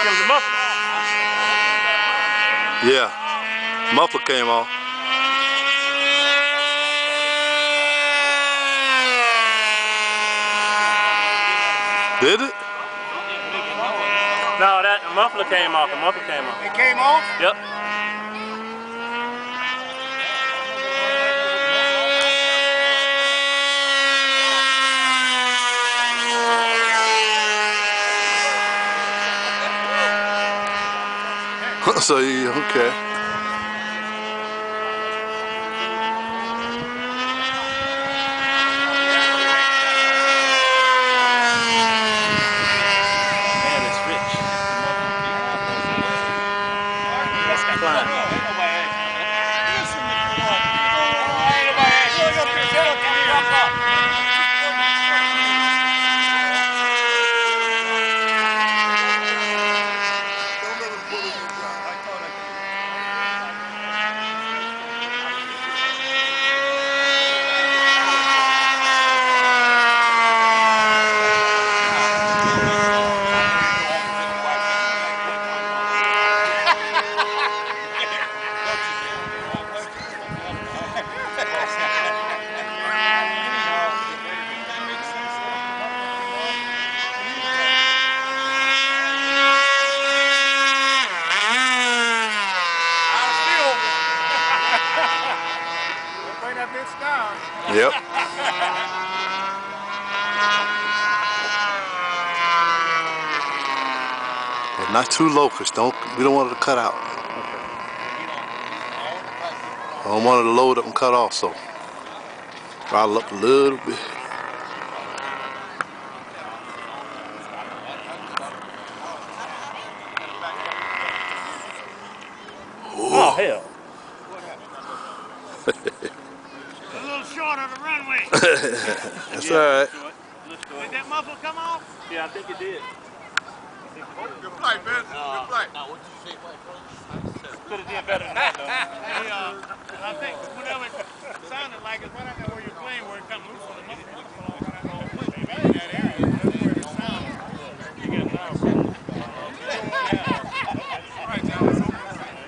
it was a muffler. Yeah, muffler came off. Did it? No, that muffler came off. The muffler came off. It came off? Yep. So you okay? Yep. But not too low, cause we don't want it to cut out. I don't want it to load up and cut off, so throttle up a little bit. Oh hell. A little short on the runway. That's alright. Did that muffler come off? Yeah, I think it did. Good flight, man. Good flight. Now, what did you say? Could have did better than that, though. Hey, I think whatever it sounded like is right out there where you're playing, where it comes loose on the muffler. In that area, that's where it sounds. You get it now. All right, John, let's open this up.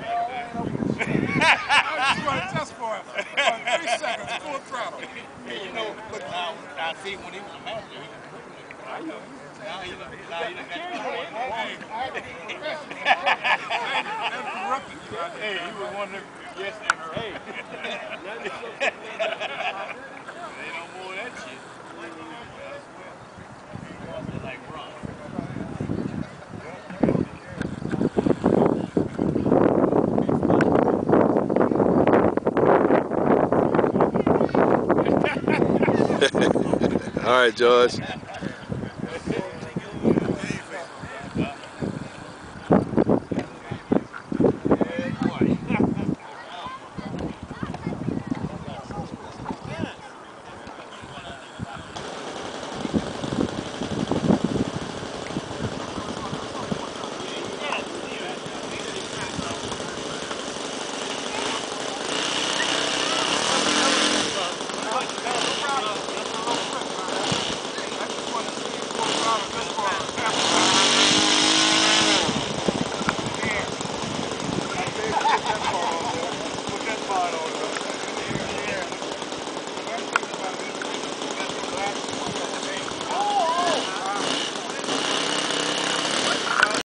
I just want to test for it. 3 seconds, full throttle. Hey, you know, look now, I see when he was a manager, he could I know. Now you done got hey, he was one of them, yes, and hey. Ain't no more of that shit. Like run. All right, George.